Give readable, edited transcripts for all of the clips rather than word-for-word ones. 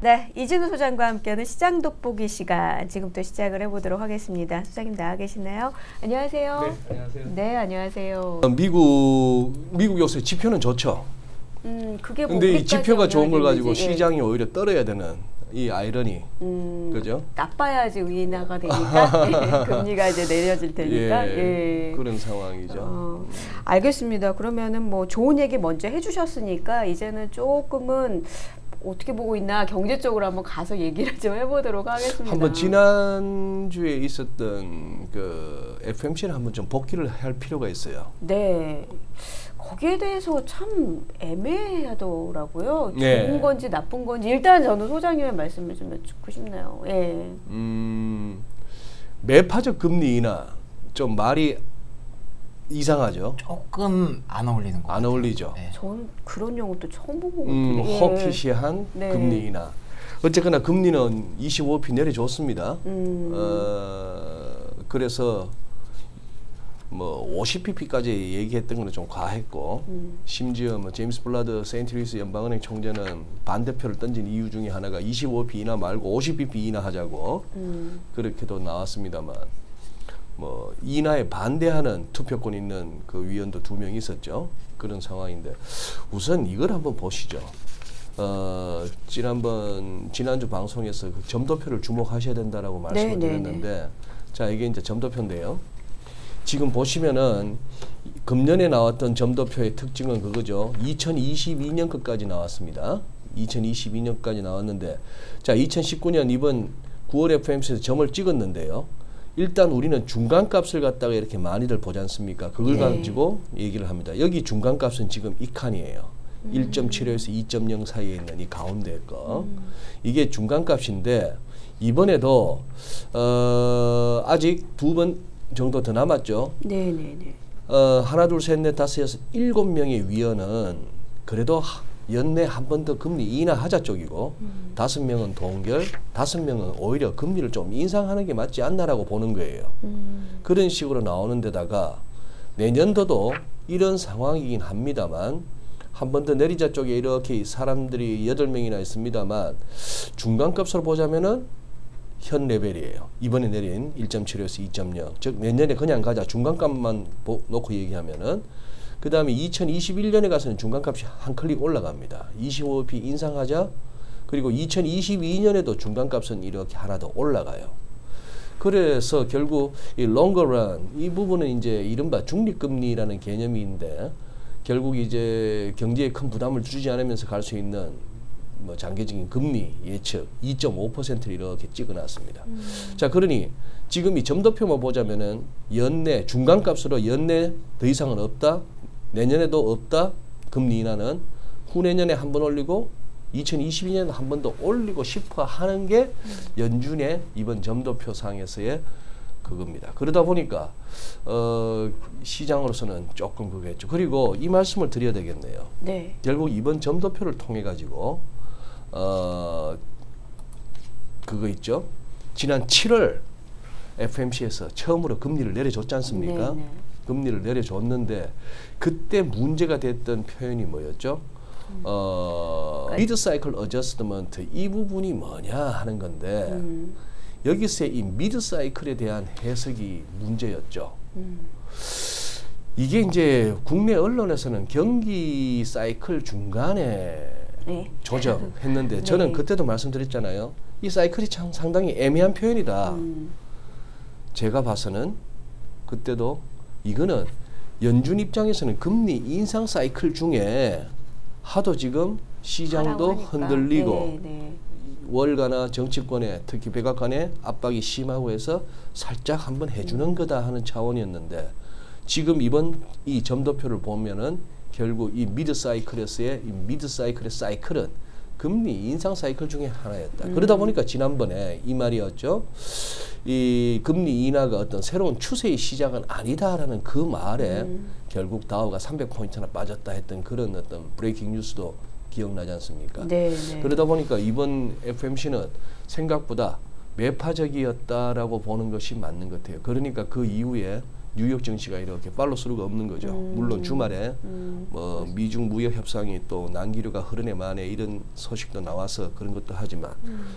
네, 이진우 소장과 함께하는 시장 돋보기 시간 지금부터 시작을 해보도록 하겠습니다. 소장님 나와 계시나요? 안녕하세요. 네, 안녕하세요. 네, 안녕하세요. 미국 요새 지표는 좋죠. 그게 뭐 근데 이 지표가 좋은 걸 가지고 예. 시장이 오히려 떨어야 되는 이 아이러니, 그죠? 나빠야지 인하가 되니까 금리가 이제 내려질 테니까 예, 그런 상황이죠. 알겠습니다. 그러면은 뭐 좋은 얘기 먼저 해주셨으니까 이제는 조금은 어떻게 보고 있나 경제 쪽으로 한번 가서 얘기를 좀 해보도록 하겠습니다. 한번 지난주에 있었던 그 FMC를 한번 좀 복기를 할 필요가 있어요. 네. 거기에 대해서 참 애매하더라고요. 네. 좋은 건지 나쁜 건지 일단 저는 소장님의 말씀을 좀 여쭙고 싶네요. 예. 매파적 금리 인하 좀 말이 이상하죠. 조금 안 어울리는 거 안 어울리죠. 네. 저는 그런 용어도 처음 보고 있거든요. 허키시한 네. 금리 인하. 어쨌거나 금리는 25p 내려줬습니다. 그래서 뭐 50pp까지 얘기했던 거는 좀 과했고 심지어 뭐 제임스 블라드 세인트루이스 연방은행 총재는 반대표를 던진 이유 중에 하나가 25p 인하 말고 50pp 인하하자고 그렇게도 나왔습니다만 뭐 인하에 반대하는 투표권 있는 그 위원도 2명 있었죠. 그런 상황인데 우선 이걸 한번 보시죠. 지난주 방송에서 그 점도표를 주목하셔야 된다라고 말씀을 드렸는데 자 이게 이제 점도표인데요. 지금 보시면은 금년에 나왔던 점도표의 특징은 그거죠. 2022년 것까지 나왔습니다. 2022년까지 나왔는데 자 2019년 이번 9월 FMC에서 점을 찍었는데요. 일단 우리는 중간값을 갖다가 이렇게 많이들 보지 않습니까? 그걸 가지고 얘기를 합니다. 여기 중간값은 지금 이 칸이에요. 1.75에서 2.0 사이에 있는 이 가운데 거. 이게 중간값인데 이번에도 아직 2번 정도 더 남았죠. 네네네. 하나, 둘, 셋, 넷, 다섯, 여섯, 7명의 위원은 그래도 연내 한 번 더 금리 인하하자 쪽이고 5명은 동결, 5명은 오히려 금리를 좀 인상하는 게 맞지 않나라고 보는 거예요. 그런 식으로 나오는 데다가 내년도도 이런 상황이긴 합니다만 한 번 더 내리자 쪽에 이렇게 사람들이 8명이나 있습니다만 중간값으로 보자면은 현 레벨이에요. 이번에 내린 1.75에서 2.0. 즉 내년에 그냥 가자. 중간값만 놓고 얘기하면은 그 다음에 2021년에 가서는 중간값이 한 클릭 올라갑니다. 25p 인상하자. 그리고 2022년에도 중간값은 이렇게 하나 더 올라가요. 그래서 결국 이 롱거런 이 부분은 이제 이른바 중립금리라는 개념인데 결국 이제 경제에 큰 부담을 주지 않으면서 갈 수 있는 뭐 장기적인 금리 예측 2.5%를 이렇게 찍어놨습니다. 자, 그러니 지금 이 점도표만 보자면은 연내 중간값으로 연내 더 이상은 없다. 내년에도 없다. 금리 인하는 후내년에 한 번 올리고 2022년에 한 번 더 올리고 싶어 하는 게 연준의 이번 점도표 상에서의 그겁니다. 그러다 보니까 시장으로서는 조금 그거겠죠. 그리고 이 말씀을 드려야 되겠네요. 네. 결국 이번 점도표를 통해 가지고 그거 있죠. 지난 7월 FMC에서 처음으로 금리를 내려줬지 않습니까? 네네. 금리를 내려줬는데 그때 문제가 됐던 표현이 뭐였죠? 미드 사이클 어저스트먼트 이 부분이 뭐냐 하는 건데 여기서의 이 미드 사이클에 대한 해석이 문제였죠. 이게 이제 국내 언론에서는 경기 사이클 중간에 조정했는데 저는 그때도 말씀드렸잖아요. 이 사이클이 참 상당히 애매한 표현이다. 제가 봐서는 그때도 이거는 연준 입장에서는 금리 인상 사이클 중에 하도 지금 시장도 흔들리고 월가나 정치권에 특히 백악관에 압박이 심하고 해서 살짝 한번 해주는 거다 하는 차원이었는데 지금 이번 이 점도표를 보면은 결국 이 미드 사이클에서의 이 미드 사이클의 사이클은 금리 인상 사이클 중에 하나였다. 그러다 보니까 지난번에 이 말이었죠. 이 금리 인하가 어떤 새로운 추세의 시작은 아니다라는 그 말에 결국 다우가 300포인트나 빠졌다 했던 그런 어떤 브레이킹 뉴스도 기억나지 않습니까? 그러다 보니까 이번 FMC는 생각보다 매파적이었다라고 보는 것이 맞는 것 같아요. 그러니까 그 이후에 뉴욕 증시가 이렇게 팔로 수가 없는 거죠. 물론 주말에 뭐 미중 무역 협상이 또 난기류가 흐르네 마네 이런 소식도 나와서 그런 것도 하지만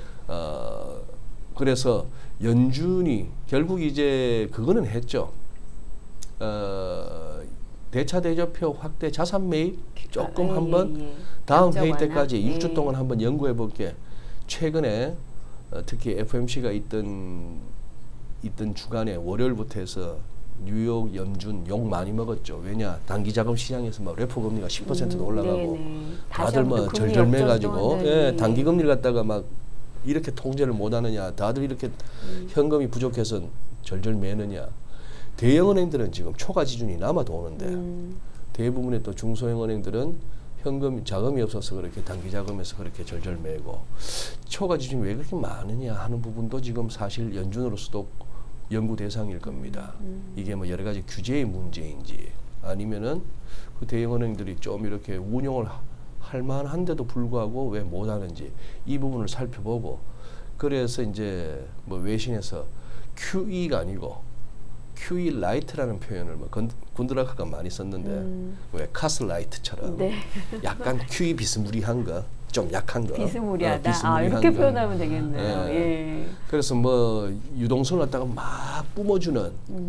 그래서 연준이 결국 이제 그거는 했죠. 대차 대조표 확대 자산 매입 조금 한번 다음 회의 때까지 일주 동안 한번 연구해 볼게. 최근에 특히 FOMC가 있던 주간에 월요일부터 해서 뉴욕 연준 욕 많이 먹었죠. 왜냐 단기 자금 시장에서 막 레포 금리가 10%도 올라가고 다들 뭐 절절매가지고 단기 금리를 갖다가 막 이렇게 통제를 못하느냐, 다들 이렇게 현금이 부족해서 절절매느냐. 대형은행들은 지금 초과 지준이 남아 도는데 대부분의 또 중소형 은행들은 현금 자금이 없어서 그렇게 단기 자금에서 그렇게 절절매고 초과 지준이 왜 그렇게 많으냐 하는 부분도 지금 사실 연준으로서도 연구 대상일 겁니다. 이게 뭐 여러 가지 규제의 문제인지 아니면은 그 대형은행들이 좀 이렇게 운용을 할 만한데도 불구하고 왜 못하는지 이 부분을 살펴보고 그래서 이제 뭐 외신에서 QE가 아니고 QE 라이트라는 표현을 뭐 군드라크가 많이 썼는데 왜 카슬라이트처럼 약간 QE 비스무리한 거, 좀 약한 거, 비스무리하다. 비스무리한 이렇게 거. 표현하면 되겠네요. 예. 그래서 뭐 유동성을 갖다가 막 뿜어주는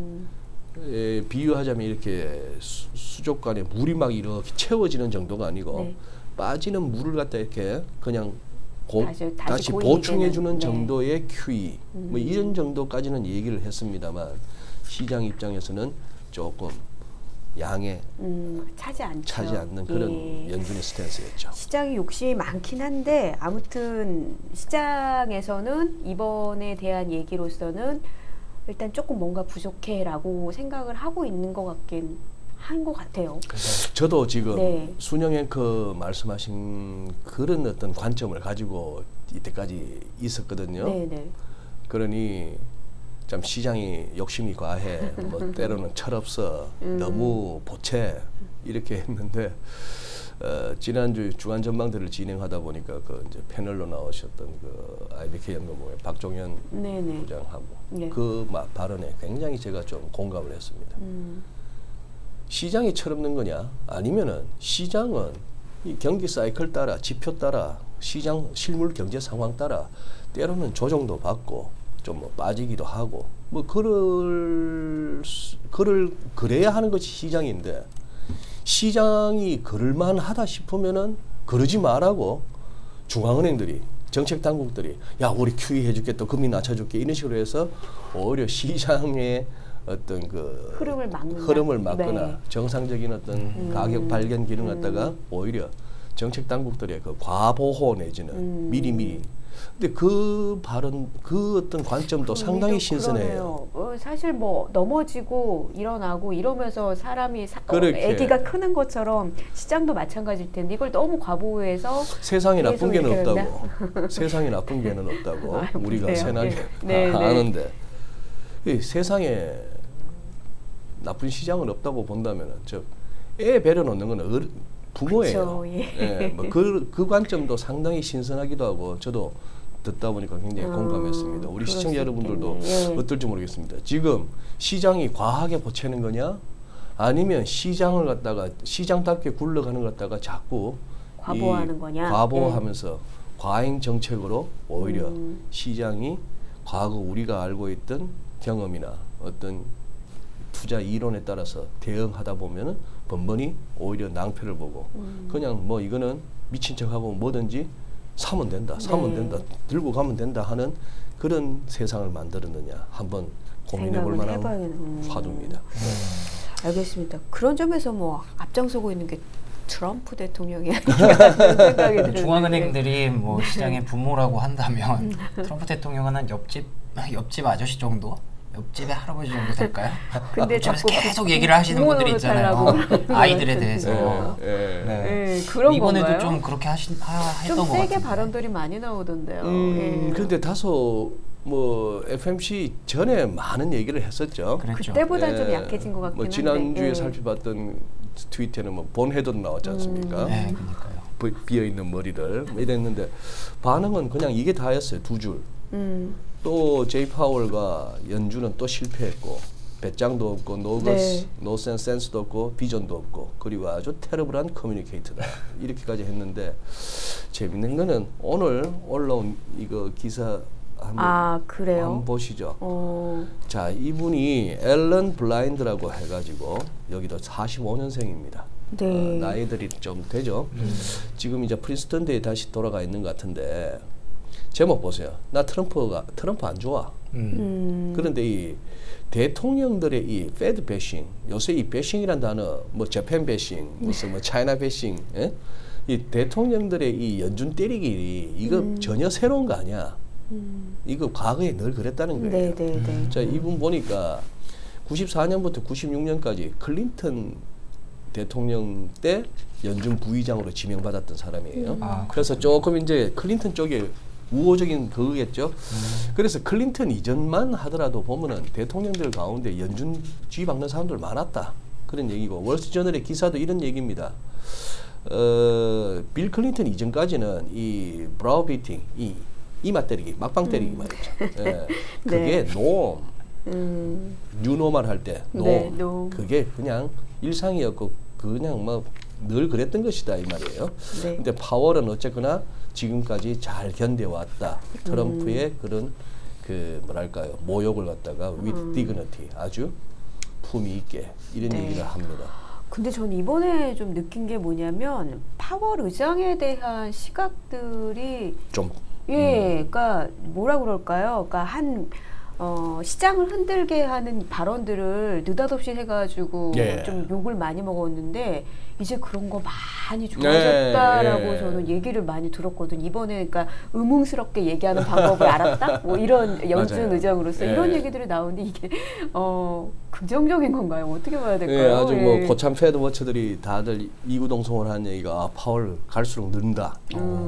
비유하자면 이렇게 수족관에 물이 막 이렇게 채워지는 정도가 아니고 빠지는 물을 갖다 이렇게 그냥 다시 보충해주는 정도의 QE 뭐 이런 정도까지는 얘기를 했습니다만 시장 입장에서는 조금 양에 차지 않는 그런 연준의 스탠스였죠. 시장이 욕심이 많긴 한데 아무튼 시장에서는 이번에 대한 얘기로서는 일단 조금 뭔가 부족해라고 생각을 하고 있는 것 같긴 한 것 같아요. 저도 지금 순영 앵커 말씀하신 그런 어떤 관점을 가지고 이때까지 있었거든요. 그러니 참 시장이 욕심이 과해, 뭐 때로는 철없어, 너무 보채 이렇게 했는데 지난주 주간 전망대를 진행하다 보니까 그 이제 패널로 나오셨던 그 IBK 연구원의 박종현 부장하고 그 발언에 굉장히 제가 좀 공감을 했습니다. 시장이 철없는 거냐? 아니면은 시장은 이 경기 사이클 따라 지표 따라 시장 실물 경제 상황 따라 때로는 조정도 받고 좀 뭐 빠지기도 하고 뭐 그래야 하는 것이 시장인데 시장이 그럴만하다 싶으면은 그러지 말라고 중앙은행들이 정책 당국들이 야 우리 QE 해줄게 또 금리 낮춰줄게 이런 식으로 해서 오히려 시장의 어떤 그 흐름을 막거나 정상적인 어떤 가격 발견 기능 갖다가 오히려 정책 당국들의 그 과보호 내지는 미리미리. 근데 그 발언, 그 어떤 관점도 상당히 신선해요. 사실 뭐 넘어지고 일어나고 이러면서 사람이 아기가 크는 것처럼 시장도 마찬가지일 텐데 이걸 너무 과보호해서 세상에 나쁜 게는 없다고. 세상에 나쁜 게는 없다고. 우리가 세나게 아는데 이 세상에 나쁜 시장은 없다고 본다면은 애 배려 놓는 건 부모예요. 뭐 그 관점도 상당히 신선하기도 하고 저도 듣다 보니까 굉장히 공감했습니다. 우리 시청자 여러분들도 어떨지 모르겠습니다. 지금 시장이 과하게 보채는 거냐? 아니면 시장을 갖다가 시장답게 굴러가는 것 갖다가 자꾸 과보하는 거냐? 과보하면서 과잉 정책으로 오히려 시장이 과거 우리가 알고 있던 경험이나 어떤 투자 이론에 따라서 대응하다 보면은 번번이 오히려 낭패를 보고 그냥 뭐 이거는 미친 척하고 뭐든지 사면 된다, 된다, 들고 가면 된다 하는 그런 세상을 만들었느냐 한번 고민해 볼 만한 화두입니다. 알겠습니다. 그런 점에서 뭐 앞장서고 있는 게 트럼프 대통령이 아닌가 생각이 드는데 중앙은행들이 뭐 시장의 부모라고 한다면 트럼프 대통령은 한 옆집 아저씨 정도? 옆집의 할아버지 정도 될까요? 근데 자꾸 계속 얘기를 하시는 분들이 있잖아요. 아이들에 대해서. 그런 이번에도 건가요? 좀 그렇게 했던 것 같아요. 좀 세게 발언들이 많이 나오던데요. 그런데 다소 뭐 FOMC 전에 많은 얘기를 했었죠. 그랬죠. 그때보다 좀 약해진 것 같긴 한데. 지난주에 살펴봤던 트위터는 뭐 본헤드도 나왔지 않습니까? 네, 그러니까요. 비어있는 머리를 이랬는데 반응은 그냥 이게 다였어요. 두 줄. 또 제이 파월과 연준은 또 실패했고 배짱도 없고 노센스 센스도 없고 비전도 없고 그리고 아주 테러블한 커뮤니케이터다 이렇게까지 했는데 재밌는 거는 오늘 올라온 이거 기사 한번 보시죠. 자, 이분이 앨런 블라인드라고 해가지고 여기도 45년생입니다. 네. 나이들이 좀 되죠. 지금 이제 프린스턴대에 다시 돌아가 있는 것 같은데 제목 보세요. 나 트럼프 안 좋아. 그런데 이 대통령들의 이 패드 배싱, 요새 이 배싱이란 단어, 뭐 재팬 배싱, 무슨 뭐 차이나 배싱, 예? 이 대통령들의 이 연준 때리기 이거 전혀 새로운 거 아니야. 이거 과거에 늘 그랬다는 거예요. 자, 이분 보니까 94년부터 96년까지 클린턴 대통령 때 연준 부의장으로 지명받았던 사람이에요. 그래서 조금 이제 클린턴 쪽에 우호적인 그거겠죠. 그래서 클린턴 이전만 하더라도 보면은 대통령들 가운데 연준 지휘받는 사람들 많았다. 그런 얘기고 월스트리트저널의 기사도 이런 얘기입니다. 빌 클린턴 이전까지는 이 브라우 비팅, 이마 때리기, 막방 때리기 말이죠. 예. 그게 뉴노멀 할 때 그게 그냥 일상이었고 그냥 뭐 늘 그랬던 것이다 이 말이에요. 근데 파월은 어쨌거나 지금까지 잘 견뎌왔다. 트럼프의 그런 그 뭐랄까요 모욕을 갖다가 with dignity 아주 품위 있게 이런 얘기를 합니다. 근데 저는 이번에 좀 느낀 게 뭐냐면 파월 의장에 대한 시각들이 좀 그러니까 뭐라 그럴까요? 그러니까 시장을 흔들게 하는 발언들을 느닷없이 해가지고 좀 욕을 많이 먹었는데 이제 그런 거 많이 좋아졌다라고 저는 얘기를 많이 들었거든요. 이번에 그러니까 의문스럽게 얘기하는 방법을 알았다? 뭐 이런 연준 의장으로서 이런 얘기들이 나오는데 이게 긍정적인 건가요? 어떻게 봐야 될까요? 아주 뭐 고참 패드 워처들이 다들 이구동성을 한 얘기가 파월 갈수록 는다.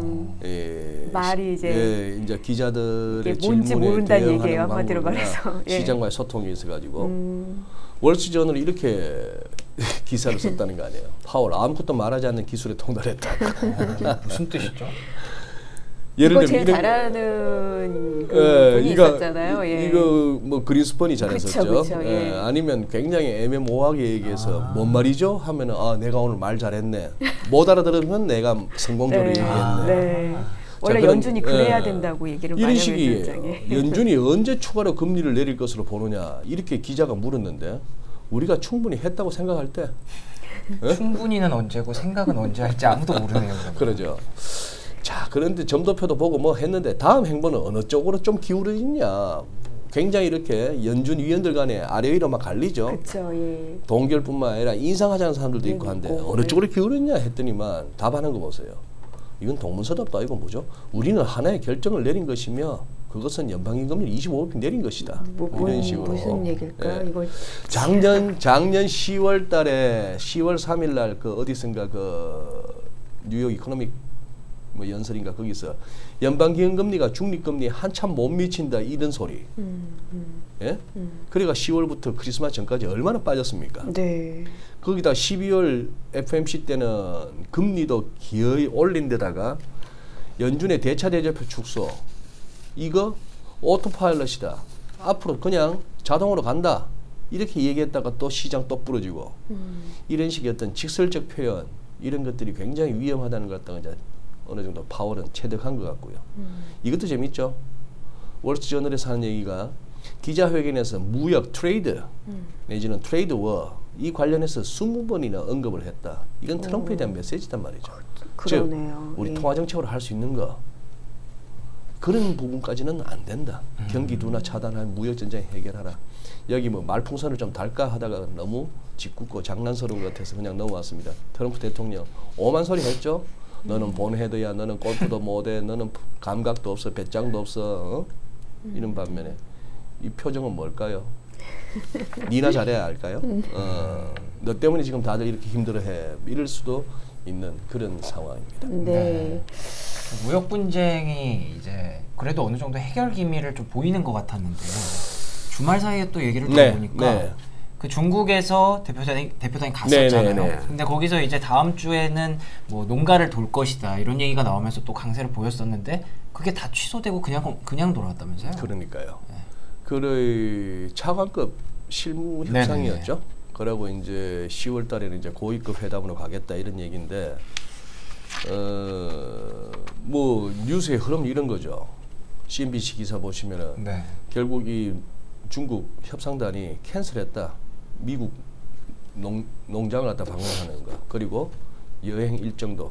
말이 이제 이제 기자들의 뭔지 질문에 모른다는 얘기예요. 대응하는 한마디로 말해서 시장과의 소통이 있어가지고 월스트리트저널이 이렇게 기사를 썼다는 거 아니에요. 파월 아무것도 말하지 않는 기술에 통달했다. 무슨 뜻이죠? 이거 제일 잘하는 분이 있었잖아요. 이거 뭐 그린스펀이 잘했었죠. 그쵸, 아니면 굉장히 애매모호하게 얘기해서 뭔 말이죠? 하면은 원래 오늘 말 잘했네. 못 알아들으면 내가 성공적으로 얘기했네. 원래 연준이 그래야 된다고 얘기를 많이 이런 식이에요. 연준이 언제 추가로 금리를 내릴 것으로 보느냐 이렇게 기자가 물었는데 우리가 충분히 했다고 생각할 때 충분히는 언제고 생각은 언제 할지 아무도 모르네요. 그러죠. 자, 그런데 점도표도 보고 뭐 했는데 다음 행보는 어느 쪽으로 좀 기울어지냐. 굉장히 이렇게 연준 위원들 간에 아래 위로 막 갈리죠. 그쵸, 동결뿐만 아니라 인상하자는 사람들도 있고 한데 어느 쪽으로 기울었냐 했더니만 답하는 거 보세요. 이건 동문서답도 아니고 뭐죠? 우리는 하나의 결정을 내린 것이며 그것은 연방임금리를 25% 내린 것이다. 이런 식으로. 무슨 얘기일까? 이걸 작년 10월 달에 10월 3일 날 그 어디선가 그 뉴욕 이코노믹 뭐 연설인가 거기서 연방기금리가 중립금리에 한참 못 미친다 이런 소리. 그래가 10월부터 크리스마스 전까지 얼마나 빠졌습니까? 거기다 12월 FOMC 때는 금리도 기어이 올린 데다가 연준의 대차 대조표 축소 이거 오토파일럿이다. 앞으로 그냥 자동으로 간다. 이렇게 얘기했다가 또 시장 또 부러지고 이런 식의 어떤 직설적 표현 이런 것들이 굉장히 위험하다는 것 같다가 이제 어느 정도 파월은 체득한 것 같고요. 이것도 재밌죠. 월스트리트저널에서 하는 얘기가 기자회견에서 무역 트레이드 내지는 트레이드 워 이 관련해서 20번이나 언급을 했다. 이건 트럼프에 대한 메시지단 말이죠. 그러네요. 즉 우리 통화정책으로 할 수 있는 거 그런 부분까지는 안 된다. 경기 둔화 차단한 무역전쟁 해결하라. 여기 뭐 말풍선을 좀 달까 하다가 너무 짓궂고 장난스러운 것 같아서 그냥 넘어왔습니다. 트럼프 대통령 오만 소리 했죠. 너는 본헤드야. 너는 골프도 못해. 너는 감각도 없어. 배짱도 없어. 이런 반면에 이 표정은 뭘까요? 니나 잘해야 할까요? 너 때문에 지금 다들 이렇게 힘들어해. 이럴 수도 있는 그런 상황입니다. 무역 분쟁이 이제 그래도 어느 정도 해결 기미를 좀 보이는 것 같았는데요. 주말 사이에 또 얘기를 들어보니까 그 중국에서 대표단이 갔었잖아요. 근데 거기서 이제 다음 주에는 뭐 농가를 돌 것이다 이런 얘기가 나오면서 또 강세를 보였었는데 그게 다 취소되고 그냥 돌아왔다면서요? 그러니까요. 그 차관급 실무 협상이었죠. 그러고 이제 10월 달에는 이제 고위급 회담으로 가겠다 이런 얘기인데 뭐 뉴스의 흐름이 이런 거죠. CNBC 기사 보시면은 네. 결국 이 중국 협상단이 캔슬했다. 미국 농장을 갖다 방문하는 거. 그리고 여행 일정도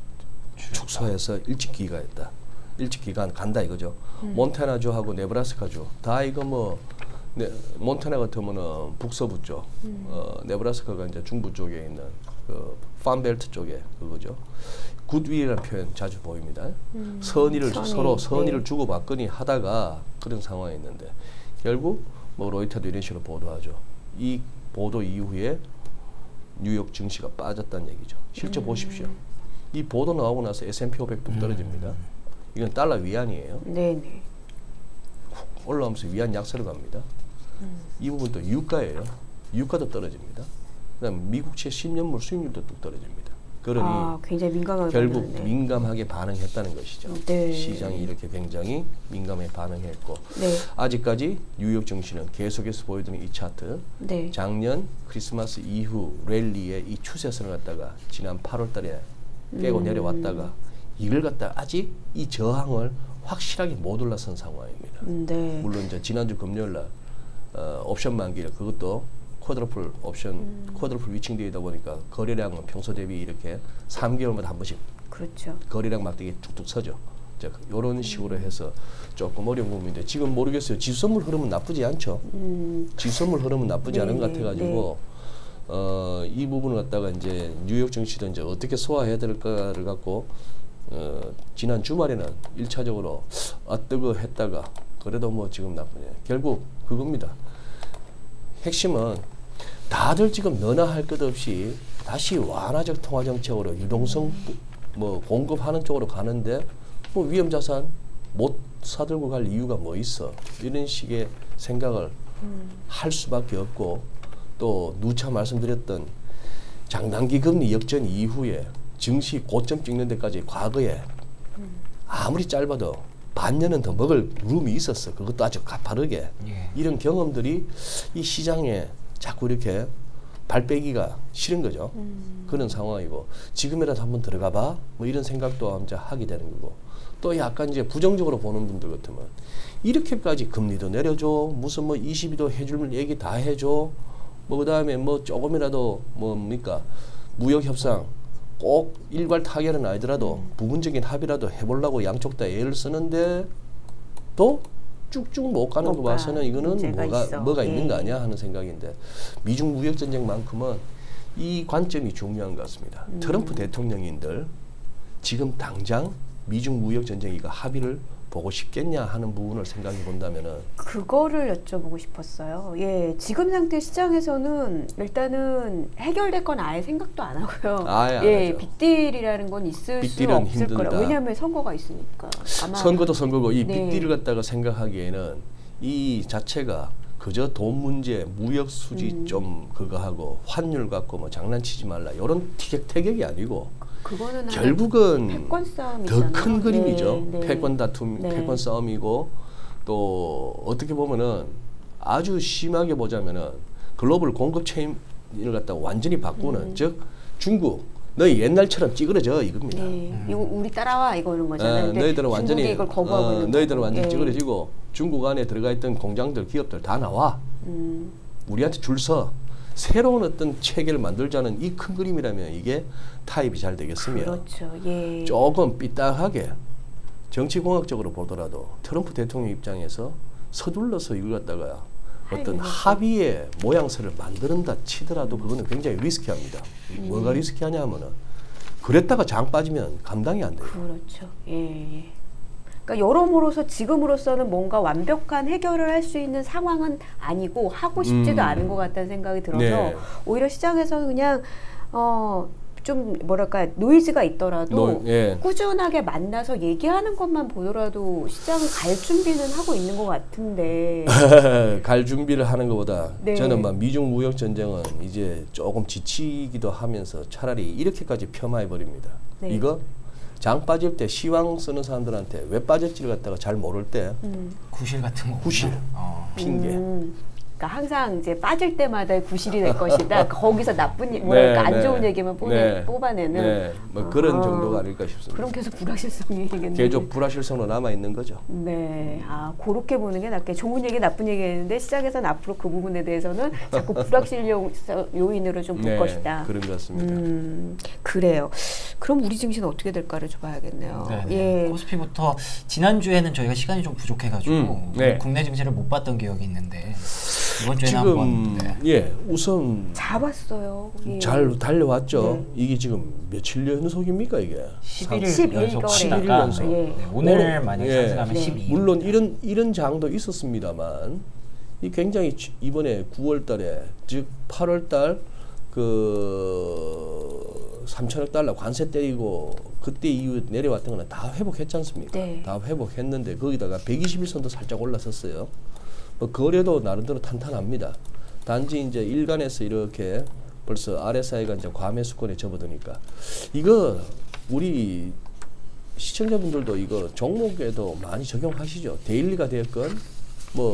축소해서 일찍 귀가했다. 일찍 귀가 간다 이거죠. 몬타나주하고 네브라스카주 다 이거 뭐 몬타나 같으면은 북서부 쪽, 네브라스카가 이제 중부 쪽에 있는 그 팜벨트 쪽에 그거죠. 굿윌이라는 표현 자주 보입니다. 선의를 서로 선의를 주고받거니 하다가 그런 상황이 있는데 결국 뭐 로이터도 이런 식으로 보도하죠. 이 보도 이후에 뉴욕 증시가 빠졌다는 얘기죠. 실제 보십시오. 이 보도 나오고 나서 S&P 500 뚝 떨어집니다. 이건 달러 위안이에요. 네네. 올라오면서 위안 약세로 갑니다. 이 부분도 유가예요. 유가도 떨어집니다. 그다음 미국채 10년물 수익률도 뚝 떨어집니다. 그러니 굉장히 민감하게 결국 반응하네. 민감하게 반응했다는 것이죠. 네. 시장이 이렇게 굉장히 민감하게 반응했고 네. 아직까지 뉴욕 증시는 계속해서 보여드리는 이 차트 네. 작년 크리스마스 이후 랠리의 이 추세선을 갖다가 지난 8월 달에 깨고 내려왔다가 이걸 갖다 아직 이 저항을 확실하게 못 올라선 상황입니다. 네. 물론 이제 지난주 금요일 날 옵션 만기일 그것도 쿼드러플 옵션 쿼드러플 위칭되다 보니까 거래량은 평소 대비 이렇게 3개월마다 한 번씩 그렇죠. 거래량 막대기 툭툭 서죠. 이런 식으로 해서 조금 어려운 부분인데 지금 모르겠어요. 지수선물 흐름은 나쁘지 않죠. 지수선물 흐름은 나쁘지 않은 것 같아가지고 이 부분을 갖다가 이제 뉴욕 증시도 이제 어떻게 소화해야 될까를 갖고 지난 주말에는 1차적으로 뜨거 했다가 그래도 뭐 지금 나쁘냐. 결국 그겁니다. 핵심은 다들 지금 너나 할 것 없이 다시 완화적 통화 정책으로 유동성 뭐 공급하는 쪽으로 가는데 뭐 위험 자산 못 사들고 갈 이유가 뭐 있어? 이런 식의 생각을 할 수밖에 없고 또 누차 말씀드렸던 장단기 금리 역전 이후에 증시 고점 찍는 데까지 과거에 아무리 짧아도 반년은 더 먹을 룸이 있었어. 그것도 아주 가파르게. 이런 경험들이 이 시장에 자꾸 이렇게 발 빼기가 싫은 거죠. 그런 상황이고 지금이라도 한번 들어가 봐. 뭐 이런 생각도 이제 하게 되는 거고 또 약간 이제 부정적으로 보는 분들 같으면 이렇게까지 금리도 내려줘. 무슨 뭐 22도 해줄 얘기 다 해줘. 뭐 그다음에 뭐 조금이라도 뭡니까 무역 협상 꼭 일괄 타결은 아니더라도 부분적인 합의라도 해보려고 양쪽 다 애를 쓰는데 또 쭉쭉 못 가는 거 봐서는 이거는 뭐가 있는 거 아니야 하는 생각인데 미중 무역 전쟁만큼은 이 관점이 중요한 것 같습니다. 트럼프 대통령인들 지금 당장 미중 무역 전쟁이가 합의를 보고 싶겠냐 하는 부분을 생각해 본다면은 그거를 여쭤보고 싶었어요. 예, 지금 상태 시장에서는 일단은 해결될 건 아예 생각도 안 하고요. 아예 빅딜이라는 건 있을 수 없을 거라. 왜냐하면 선거가 있으니까. 아마 선거도 선거고 이 빅딜을 갖다가 생각하기에는 이 자체가 그저 돈 문제, 무역 수지 좀 그거 하고 환율 갖고 뭐 장난치지 말라 이런 태격이 아니고. 그거는 결국은 패권 싸움이잖아요. 더 큰 그림이죠. 네. 패권 다툼, 패권 싸움이고 또 어떻게 보면은 아주 심하게 보자면은 글로벌 공급 체인을 갖다가 완전히 바꾸는 즉 중국 너희 옛날처럼 찌그러져 이겁니다. 이거 우리 따라와 이거는 거잖아요. 너희들은 완전히 이걸 거부하고 있는 너희들은 완전히 찌그러지고 중국 안에 들어가 있던 공장들, 기업들 다 나와. 우리한테 줄 서. 새로운 어떤 체계를 만들자는 이 큰 그림이라면 이게 타입이 잘 되겠으면 그렇죠. 예. 조금 삐딱하게 정치공학적으로 보더라도 트럼프 대통령 입장에서 서둘러서 이걸 갖다가 어떤 합의의 모양새를 만드는다 치더라도 그거는 굉장히 리스키합니다. 뭐가 리스키하냐 하면은 그랬다가 장 빠지면 감당이 안 돼요. 그렇죠. 예. 그러니까 여러모로서 지금으로서는 뭔가 완벽한 해결을 할 수 있는 상황은 아니고 하고 싶지도 않은 것 같다는 생각이 들어서 오히려 시장에서는 그냥 좀 뭐랄까 노이즈가 있더라도 꾸준하게 만나서 얘기하는 것만 보더라도 시장은 갈 준비는 하고 있는 것 같은데 갈 준비를 하는 것보다 저는 막 미중 무역 전쟁은 이제 조금 지치기도 하면서 차라리 이렇게까지 폄하해 버립니다. 이거 장 빠질 때 시황 쓰는 사람들한테 왜 빠졌지를 갖다가 잘 모를 때 구실 같은 거 구실 핑계 그러니까 항상 이제 빠질 때마다 구실이 될 것이다. 거기서 나쁜 뭐랄까 안 좋은 얘기만 뽑아내는 네, 뭐 그런 정도가 아닐까 싶습니다. 그럼 계속 불확실성이 얘기겠네요. 계속 불확실성으로 남아 있는 거죠. 네, 그렇게 보는 게 낫게 좋은 얘기, 나쁜 얘기 했는데 시작에서는 앞으로 그 부분에 대해서는 자꾸 불확실 요인으로 좀 볼 것이다. 그런 것 같습니다. 그래요. 그럼 우리 증시는 어떻게 될까를 좀 봐야겠네요. 예. 코스피부터 지난주에는 저희가 시간이 좀 부족해가지고 국내 증시를 못 봤던 기억이 있는데 이번 주에는 한번 우선 잘 봤어요. 잘 달려왔죠. 이게 지금 며칠 연속입니까 이게? 11일 연속. 11일 연속. 오늘 만약 상승하면 12일. 물론 이런 장도 있었습니다만 이 굉장히 이번에 9월달에 즉 8월달 그 3천억 달러 관세 때리고 그때 이후 내려왔던 거는 다 회복했지 않습니까? 다 회복했는데 거기다가 121선도 살짝 올라섰어요. 뭐 거래도 나름대로 탄탄합니다. 단지 이제 일간에서 이렇게 벌써 RSI가 이제 과매수권에 접어드니까 이거 우리 시청자분들도 이거 종목에도 많이 적용하시죠. 데일리가 됐건 뭐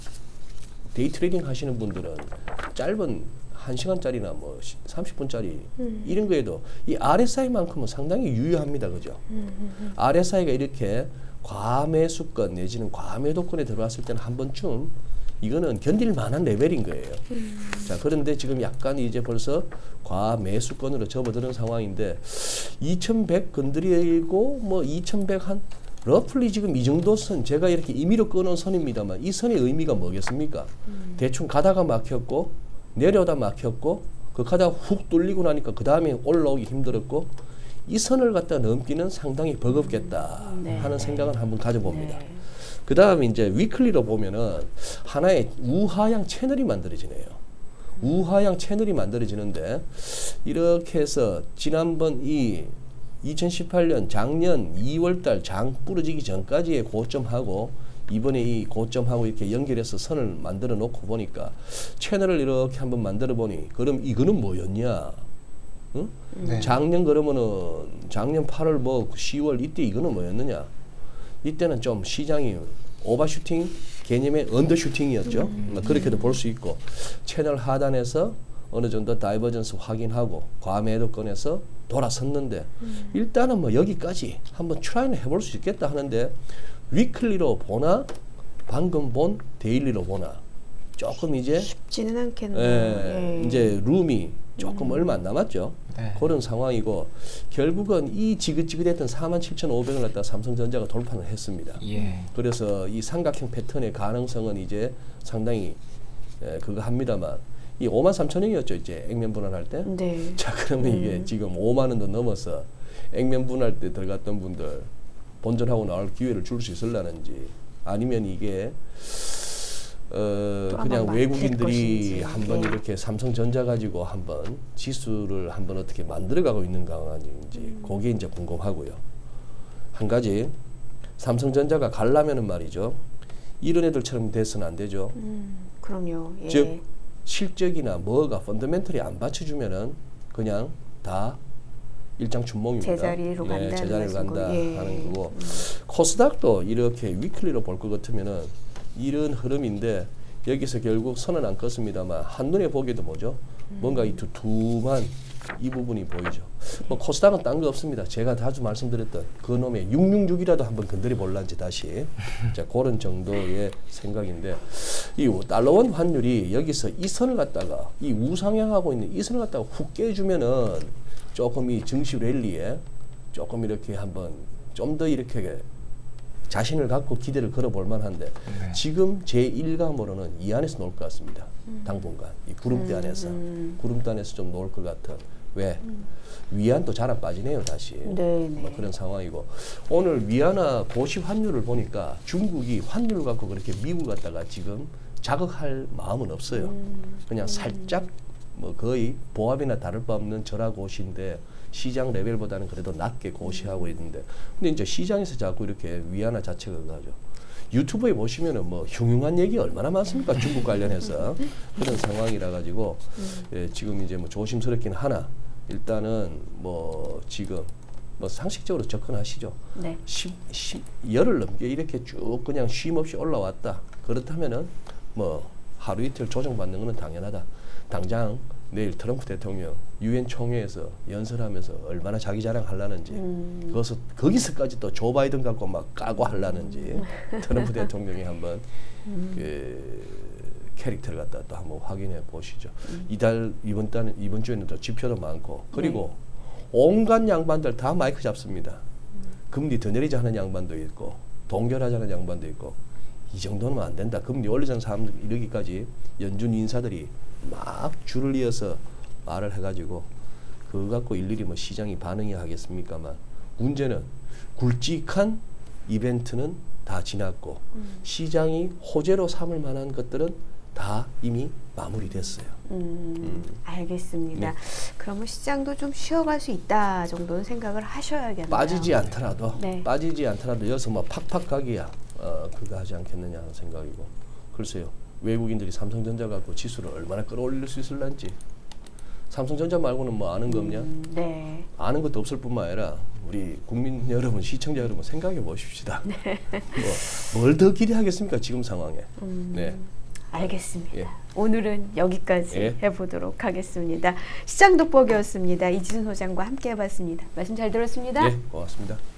데이 트레이딩 하시는 분들은 짧은 1시간짜리나 뭐 30분짜리 이런 거에도 이 RSI만큼은 상당히 유효합니다. 그죠? RSI가 이렇게 과매수권 내지는 과매도권에 들어왔을 때는 한 번쯤 이거는 견딜 만한 레벨인 거예요. 자, 그런데 지금 약간 이제 벌써 과매수권으로 접어드는 상황인데 2100 건드리고 뭐 2100 한 러플리 지금 이 정도 선 제가 이렇게 임의로 끊은 선입니다만 이 선의 의미가 뭐겠습니까? 대충 가다가 막혔고 내려다 막혔고 그 가다가 훅 뚫리고 나니까 그 다음에 올라오기 힘들었고 이 선을 갖다 넘기는 상당히 버겁겠다 하는 생각을 한번 가져봅니다. 그 다음에 이제 위클리로 보면은 하나의 우하향 채널이 만들어지네요. 우하향 채널이 만들어지는데 이렇게 해서 지난번 이 2018년 작년 2월달 장 부러지기 전까지의 고점하고 이번에 이 고점하고 이렇게 연결해서 선을 만들어 놓고 보니까 채널을 이렇게 한번 만들어 보니 그럼 이거는 뭐였냐? 응? 작년 그러면은 작년 8월 뭐 10월 이때 이거는 뭐였느냐? 이때는 좀 시장이 오버슈팅 개념의 언더슈팅이었죠. 그렇게도 볼 수 있고 채널 하단에서 어느 정도 다이버전스 확인하고 과매도권에서 돌아섰는데 일단은 뭐 여기까지 한번 트라이는 해볼 수 있겠다 하는데 위클리로 보나 방금 본 데일리로 보나 조금 이제 쉽지는 않겠네요. 이제 룸이 조금 얼마 안 남았죠. 그런 상황이고 결국은 이 지긋지긋했던 47,500을 갖다 삼성전자가 돌파를 했습니다. 그래서 이 삼각형 패턴의 가능성은 이제 상당히 그거 합니다만 이 53,000원이었죠 이제 액면 분할할 때. 자 그러면 이게 지금 5만 원도 넘어서 액면 분할 때 들어갔던 분들 본전하고 나올 기회를 줄 수 있을라는지 아니면 이게 그냥 외국인들이 한번 이렇게 삼성전자 가지고 한번 지수를 한번 어떻게 만들어가고 있는 강아지인지 그게 이제 궁금하고요. 한 가지 삼성전자가 가려면은 말이죠. 이런 애들처럼 돼서는 안 되죠. 그럼요. 즉 실적이나 뭐가 펀더멘털이 안 받쳐주면은 그냥 다 일장춘몽입니다. 제자리로 간다. 제자리로 간다 하는 거고 코스닥도 이렇게 위클리로 볼 것 같으면은 이런 흐름인데 여기서 결국 선은 안 껐습니다만 한눈에 보기에도 뭐죠? 뭔가 이 두툼한 이 부분이 보이죠. 뭐 코스닥은 딴 거 없습니다. 제가 자주 말씀드렸던 그놈의 666이라도 한번 건드려 볼란지 다시 자 그런 정도의 생각인데 이 달러원 환율이 여기서 이 선을 갖다가 이 우상향하고 있는 이 선을 갖다가 훅 깨주면은 조금 이 증시 랠리에 조금 이렇게 한번 좀 더 이렇게 자신을 갖고 기대를 걸어볼 만한데 지금 제 일감으로는 이 안에서 놓을 것 같습니다. 당분간 이 구름대 안에서 구름대 안에서 좀 놓을 것 같은 왜 위안도 잘 안 빠지네요 다시 뭐 그런 상황이고 오늘 위안화 고시 환율을 보니까 중국이 환율 갖고 그렇게 미국 갖다가 지금 자극할 마음은 없어요. 그냥 살짝 뭐 거의 보합이나 다를 바 없는 절하 고시인데 시장 레벨보다는 그래도 낮게 고시하고 있는데 근데 이제 시장에서 자꾸 이렇게 위안화 자체가 가죠. 유튜브에 보시면은 뭐 흉흉한 얘기 얼마나 많습니까 중국 관련해서 그런 상황이라 가지고 지금 이제 뭐 조심스럽긴 하나 일단은 뭐 지금 뭐 상식적으로 접근하시죠. 열을 넘게 이렇게 쭉 그냥 쉼 없이 올라왔다. 그렇다면은 뭐 하루 이틀 조정받는 것은 당연하다. 당장 내일 트럼프 대통령 유엔 총회에서 연설하면서 얼마나 자기 자랑하려는지 거기서까지 또 조 바이든 갖고 막 까고 하려는지 트럼프 대통령이 한번 그 캐릭터를 갖다 또 한번 확인해 보시죠. 이번 주에는 또 지표도 많고 그리고 온갖 양반들 다 마이크 잡습니다. 금리 더 내리자 하는 양반도 있고 동결하자는 양반도 있고 이 정도는 안 된다. 금리 올리자는 사람들 이러기까지 연준 인사들이 막 줄을 이어서 말을 해가지고 그거 갖고 일일이 뭐 시장이 반응이 하겠습니까만 문제는 굵직한 이벤트는 다 지났고 시장이 호재로 삼을 만한 것들은 다 이미 마무리됐어요. 알겠습니다. 네. 그러면 시장도 좀 쉬어갈 수 있다 정도는 생각을 하셔야겠네요. 빠지지 않더라도 네. 여기서 뭐 팍팍 가기야 그거 하지 않겠느냐 하는 생각이고 글쎄요. 외국인들이 삼성전자 갖고 지수를 얼마나 끌어올릴 수 있을런지 삼성전자 말고는 뭐 아는 거 없냐? 네. 아는 것도 없을 뿐만 아니라 우리 국민 여러분, 시청자 여러분 생각해 보십시다. 네. 뭘 더 기대하겠습니까 지금 상황에? 네. 알겠습니다. 예. 오늘은 여기까지 예. 해보도록 하겠습니다. 시장 돋보기였습니다. 이지순 소장과 함께 해봤습니다. 말씀 잘 들었습니다. 네, 고맙습니다.